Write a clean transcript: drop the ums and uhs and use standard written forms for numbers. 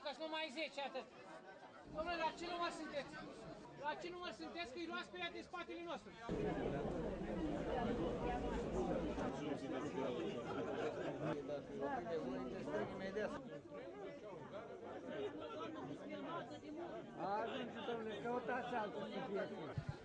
că numai 10, atât. Domnule, la ce număr sunteți? La ce număr sunteți? Că îi luați pe ea din spatele nostru. Ajunge, domnule, căutați altul să fie.